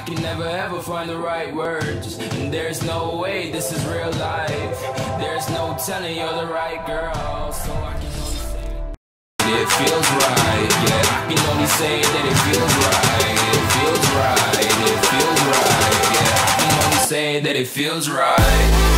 I can never ever find the right words, and there's no way this is real life. There's no telling you're the right girl, so I can only say it feels right. Yeah, I can only say that it feels right. It feels right. It feels right. Yeah, I can only say that it feels right.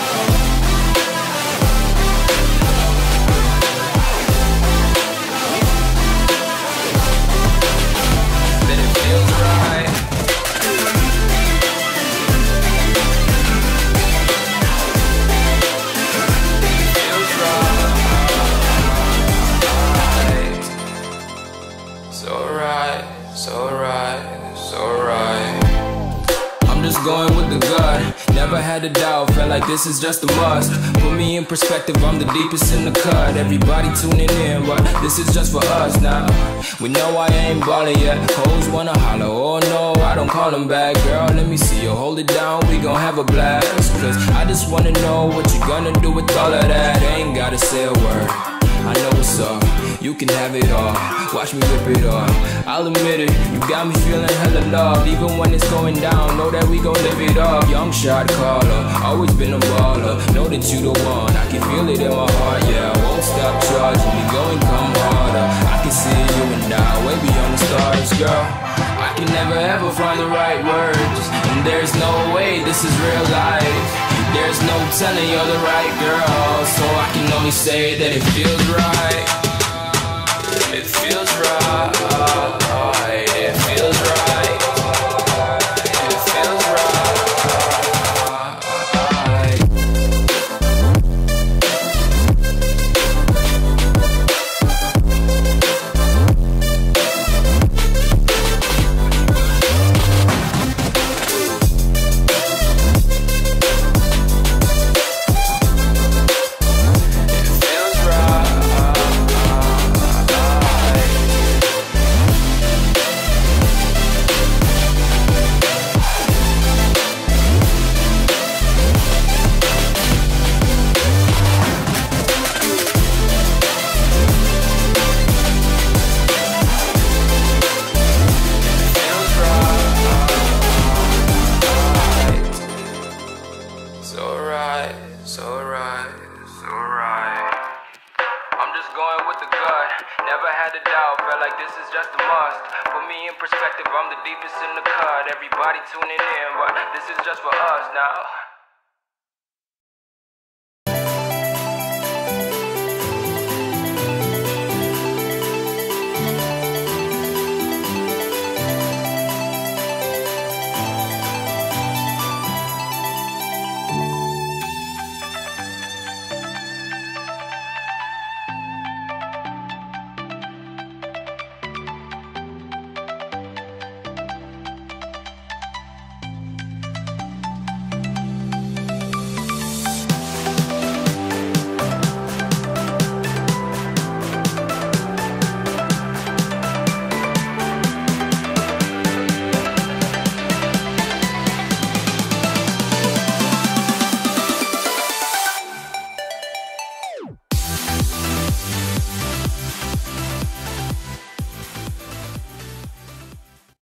So right. I'm just going with the gut. Never had a doubt, felt like this is just a must. Put me in perspective, I'm the deepest in the cut. Everybody tuning in, but this is just for us now. We know I ain't ballin' yet. Hoes wanna holler, oh no, I don't call them back. Girl, let me see you hold it down, we gon' have a blast. Cause I just wanna know what you gonna do with all of that. Ain't gotta say a word, I know what's up. You can have it all, watch me rip it off. I'll admit it, you got me feeling hella loved. Even when it's going down, know that we gon' live it up. Young shot caller, always been a baller. Know that you the one, I can feel it in my heart. Yeah, I won't stop charging me, go and come harder. I can see you and I, way beyond the stars, girl. I can never ever find the right words, and there's no way this is real life. There's no telling you're the right girl, so I can only say that it feels right. It feels right. It feels right. It feels right. So right. I'm just going with the gut. Never had a doubt, felt like this is just a must. Put me in perspective, I'm the deepest in the cut. Everybody tuning in, but this is just for us now.